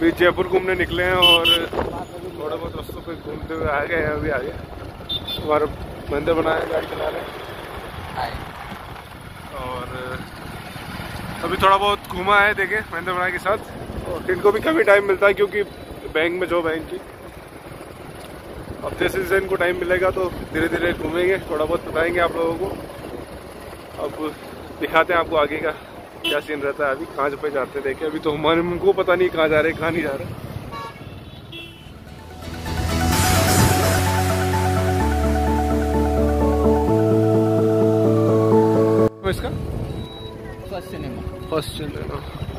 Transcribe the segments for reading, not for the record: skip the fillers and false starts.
अभी जयपुर घूमने निकले हैं और थोड़ा बहुत रस्तों पे घूमते हुए आ गए हैं। अभी आगे हमारा बंदे बनाए गाड़ी चला रहे हैं और अभी थोड़ा बहुत घूमा है देखे महेंद्र बनाए के साथ। और इनको भी कभी टाइम मिलता है क्योंकि बैंक में जॉब है इनकी। अब जैसे जैसे इनको टाइम मिलेगा तो धीरे धीरे घूमेंगे, थोड़ा बहुत बताएंगे आप लोगों को। अब दिखाते हैं आपको आगे का क्या सीन रहता है, अभी कहाँ पे जाते हैं देखे। अभी तो हमारे हमको पता नहीं कहाँ जा रहे हैं कहाँ नहीं जा रहे। इसका फर्स्ट सिनेमा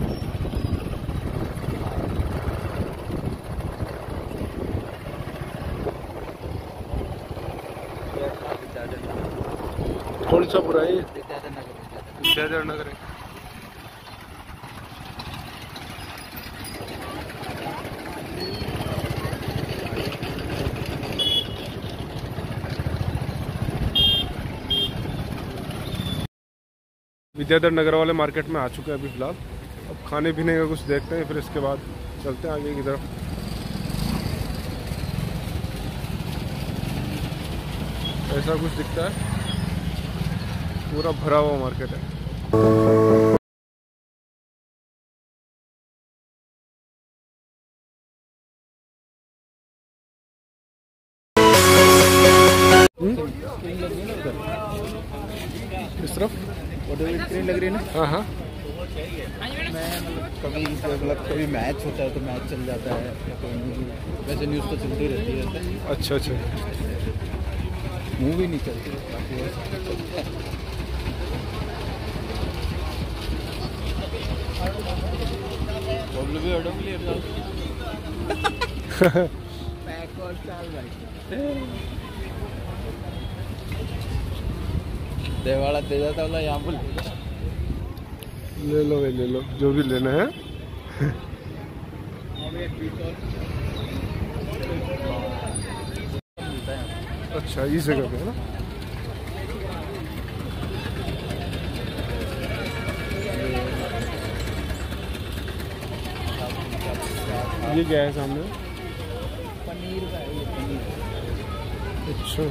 कौन सा पूरा है? विद्याधर नगर है। विद्याधर नगर वाले मार्केट में आ चुके हैं अभी फिलहाल। अब खाने पीने का कुछ देखते हैं, फिर इसके बाद चलते हैं आगे की तरफ। ऐसा कुछ दिखता है, पूरा भरा हुआ मार्केट है। इस तरफ स्क्रीन लग रही है ना। हाँ हाँ, मैं कभी मैच होता है तो मैच चल जाता है, वैसे न्यूज़ तो चलती रहती है। अच्छा अच्छा, मूवी नहीं चलती देवाड़ा दे जाता वाला यहाँ पर ले लो भाई, ले लो जो भी लेना है। अच्छा, इस जगह पे है ना। ये क्या है सामने? पनीर का है, पनीर। अच्छा,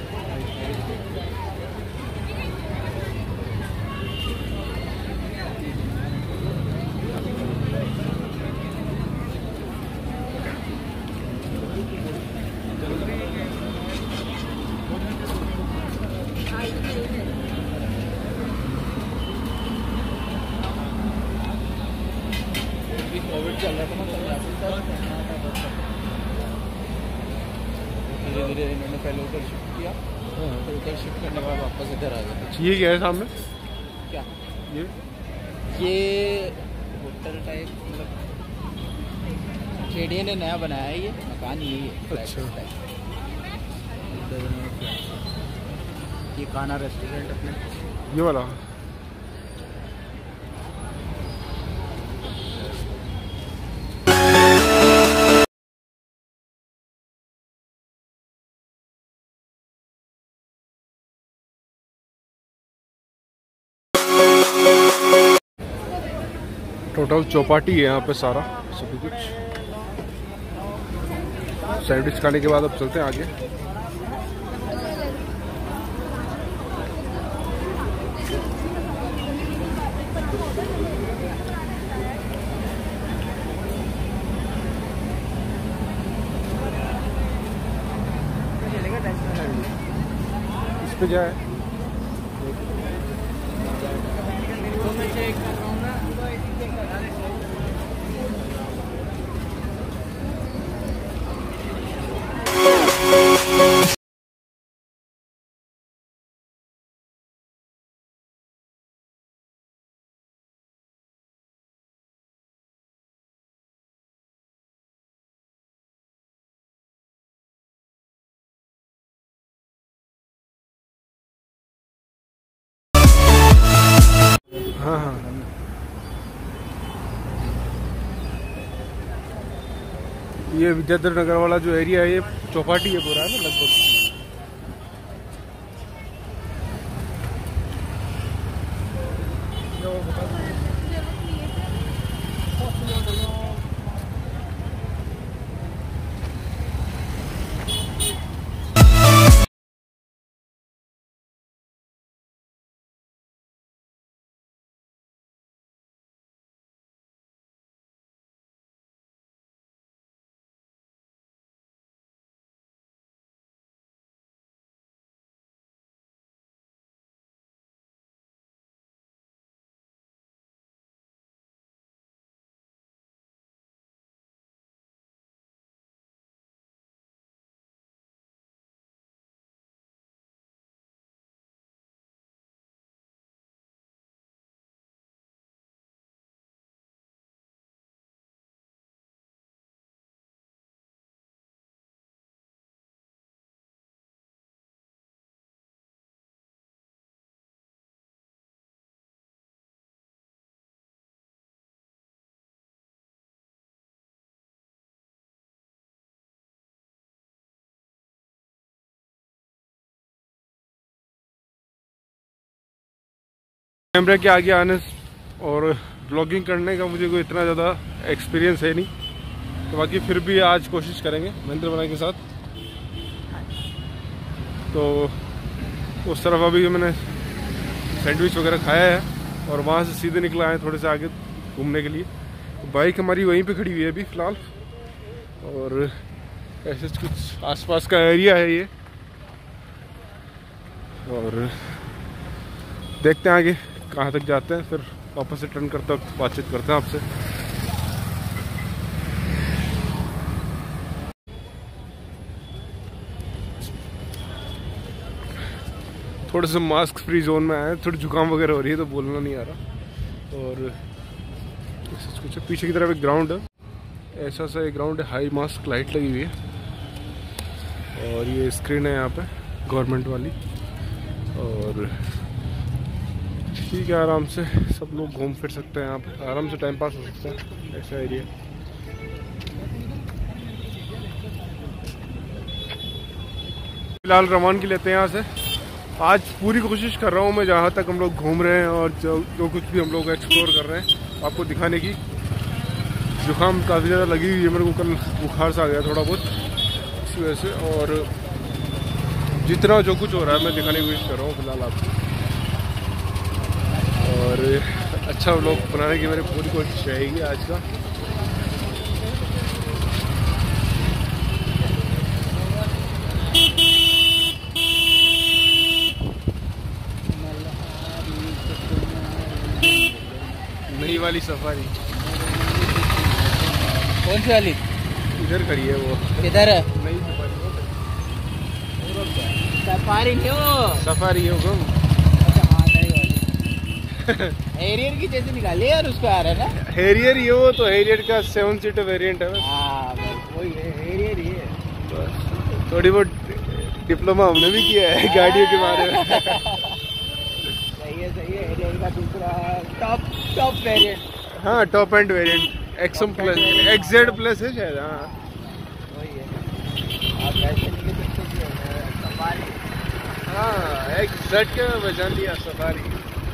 कोविड चल रहा था ना, धीरे धीरे इन्होंने पहले उधर शिफ्ट किया, फिर उधर शिफ्ट करने के बाद वापस इधर आ गए। ये क्या है सामने? क्या ये होटल टाइप, मतलब खेड़िया ने नया बनाया है ये मकान, यही है। अच्छा, ये खाना रेस्टोरेंट अपने ये वाला। टोटल चौपाटी है यहाँ पे सारा सभी कुछ। सैंडविच खाने के बाद अब चलते हैं आगे। इस पे क्या है? हाँ हाँ, ये विद्याधर नगर वाला जो एरिया है ये चौपाटी है पूरा, है ना लगभग। कैमरे के आगे आने और ब्लॉगिंग करने का मुझे कोई इतना ज़्यादा एक्सपीरियंस है नहीं, तो बाकी फिर भी आज कोशिश करेंगे महेंद्र बनाए के साथ। तो उस तरफ अभी मैंने सैंडविच वगैरह खाया है और वहाँ से सीधे निकला है थोड़े से आगे घूमने के लिए। बाइक हमारी वहीं पे खड़ी हुई है अभी फ़िलहाल, और ऐसे कुछ आसपास का एरिया है ये, और देखते हैं आगे कहाँ तक जाते हैं, फिर वापस से टर्न करते वक्त बातचीत करते हैं आपसे। थोड़े से मास्क फ्री जोन में आए, थोड़ी जुकाम वगैरह हो रही है तो बोलना नहीं आ रहा। और कुछ पीछे की तरफ एक ग्राउंड है, ऐसा सा एक ग्राउंड है, हाई मास्क लाइट लगी हुई है और ये स्क्रीन है यहाँ पे गवर्नमेंट वाली, और ठीक है आराम से सब लोग घूम फिर सकते हैं यहाँ पे, आराम से टाइम पास हो सकता है, ऐसा एरिया। फिलहाल रवानगी लेते हैं यहाँ से। आज पूरी कोशिश कर रहा हूँ मैं जहाँ तक हम लोग घूम रहे हैं और जो कुछ भी हम लोग एक्सप्लोर कर रहे हैं आपको दिखाने की। जुकाम काफ़ी ज़्यादा लगी हुई है मेरे को, कल बुखार सा आ गया थोड़ा बहुत इस वजह से, और जितना जो कुछ हो रहा है मैं दिखाने की कोशिश कर रहा हूँ फिलहाल आपको, और अच्छा व्लॉग बनाने की मेरी पूरी कोशिश रहेगी आज का। नई वाली सफारी कौन सी वाली? इधर खड़ी है वो, किधर है? नई सफारी सफारी हो गम। हेरियर की जैसे निकाली यार, उसको आ रहा है ना हेरियर ही हो, तो हेरियर का 7 सीटर वेरिएंट है बस। हाँ वही है, हेरियर ही है बस। थोड़ी बहुत डिप्लोमा हमने भी किया है गाड़ियों के बारे में। सही है हेरियर का दूसरा टॉप वेरिएंट। हाँ top end variant XM plus XZ plus है शायद। हाँ वही है, आप ऐसे नहीं कह सकते सफारी। हाँ XZ के बजान दिया सफारी।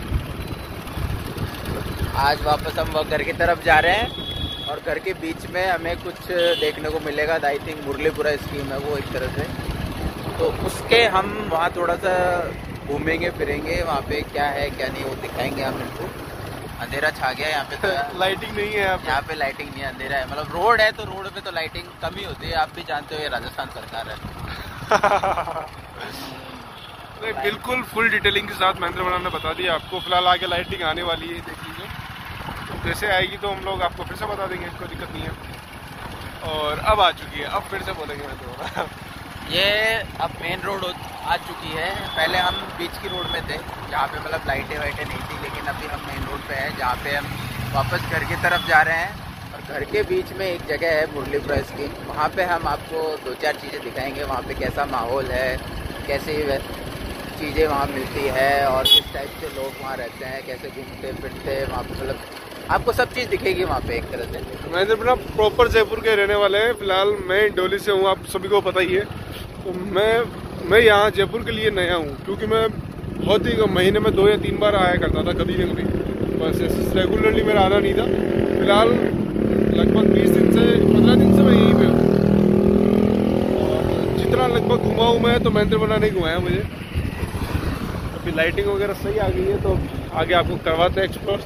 आज वापस हम घर की तरफ जा रहे हैं और घर के बीच में हमें कुछ देखने को मिलेगा। आई थिंक मुरलीपुरा स्कीम है वो एक तरह से, तो उसके हम वहाँ थोड़ा सा घूमेंगे फिरेंगे, वहाँ पे क्या है क्या नहीं वो दिखाएंगे हम इनको। अंधेरा छा गया यहाँ पे, तो लाइटिंग नहीं है यहाँ पे लाइटिंग नहीं है, अंधेरा है। मतलब रोड है तो रोड पे तो लाइटिंग कम ही होती है, आप भी जानते हो ये राजस्थान सरकार है। नहीं बिल्कुल फुल डिटेलिंग के साथ महेंद्र बना ने बता दिया आपको। फिलहाल आगे लाइटिंग आने वाली है, देख लीजिए, जैसे आएगी तो हम लोग आपको फिर से बता देंगे, कोई दिक्कत नहीं है। और अब आ चुकी है, अब फिर से बोलेंगे महेंद्र। ये अब मेन रोड आ चुकी है। पहले हम बीच की रोड में थे जहाँ पे मतलब लाइटें वाइटें नहीं थी, लेकिन अभी हम मेन रोड पे हैं जहाँ पे हम वापस घर की तरफ जा रहे हैं। और घर के बीच में एक जगह है मुरलीपुरा स्कीम, वहाँ पे हम आपको 2-4 चीज़ें दिखाएंगे। वहाँ पे कैसा माहौल है, कैसी चीज़ें वहाँ मिलती है और किस टाइप से लोग वहाँ रहते हैं, कैसे घूमते फिरते वहाँ पे, मतलब आपको सब चीज़ दिखेगी वहाँ पे एक तरह से। महेंद्र बना प्रॉपर जयपुर के रहने वाले हैं। फिलहाल मैं इंडोली से हूँ, आप सभी को पता ही है। तो मैं यहाँ जयपुर के लिए नया हूँ, क्योंकि मैं बहुत ही महीने में 2 या 3 बार आया करता था, कभी न कभी, बस ऐसे रेगुलरली मेरा आना नहीं था। फिलहाल लगभग 20 दिन से 15 दिन से मैं यहीं पे हूँ, और जितना लगभग घुमा हूँ मैं, तो महेंद्र बना नहीं घुमाया मुझे। अभी लाइटिंग वगैरह सही आ गई है, तो आगे आपको करवाते हैं एक्सप्लोर।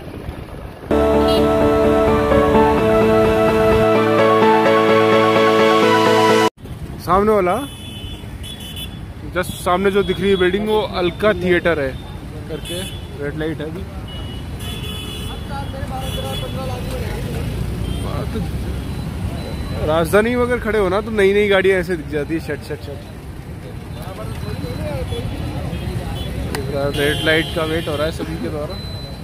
सामने वाला जस्ट सामने जो दिख रही है बिल्डिंग, वो अलका थिएटर है करके, रेड लाइट है अभी। राजधानी में अगर खड़े हो ना तो नई नई गाड़ियां ऐसे दिख जाती है, shut shut shut. Red light का वेट हो रहा है सभी के द्वारा।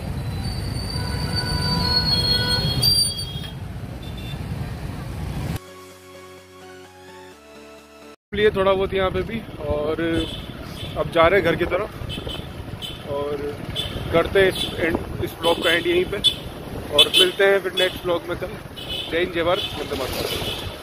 लिए थोड़ा बहुत यहाँ पे भी, और अब जा रहे हैं घर की तरफ, और करते हैं इस ब्लॉग का एंड यहीं पे, और मिलते हैं फिर नेक्स्ट ब्लॉग में कल। जय हिंद, जय भारत, वंदे मातरम।